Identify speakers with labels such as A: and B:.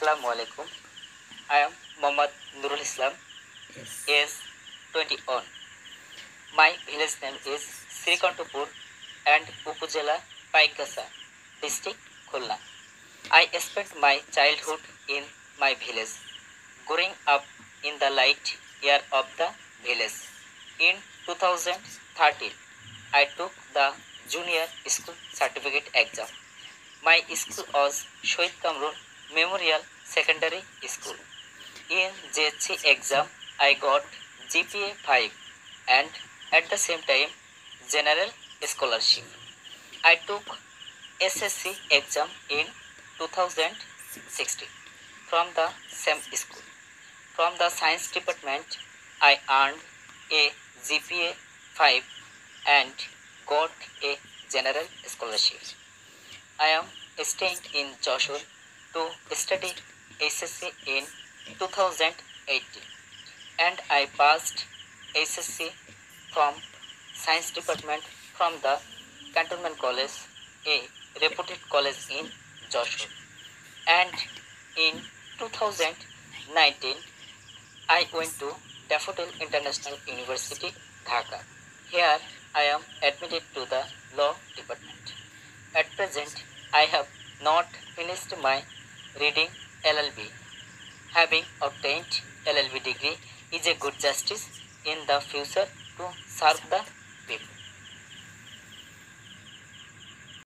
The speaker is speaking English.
A: Assalamu alaikum. I am Muhammad Nurul Islam,
B: Yes.
A: age 21. My village name is Srikantapur and Upuzela Paikasa, district Khulna. I spent my childhood in my village, growing up in the light year of the village. In 2013, I took the junior school certificate exam. My school was Shohid Kamrul Memorial Secondary School. In JHC exam, I got GPA 5 and at the same time general scholarship. I took SSC exam in 2016 from the same school. From the science department, I earned a GPA 5 and got a general scholarship. I am staying in Joshua to study SSC in 2018 and I passed SSC from science department from the Cantonment College, a reputed college in Joshua. And in 2019, I went to Daffodil International University, Dhaka. Here I am admitted to the law department. At present, I have not finished my reading LLB. Having obtained LLB degree is a good justice in the future to serve the people.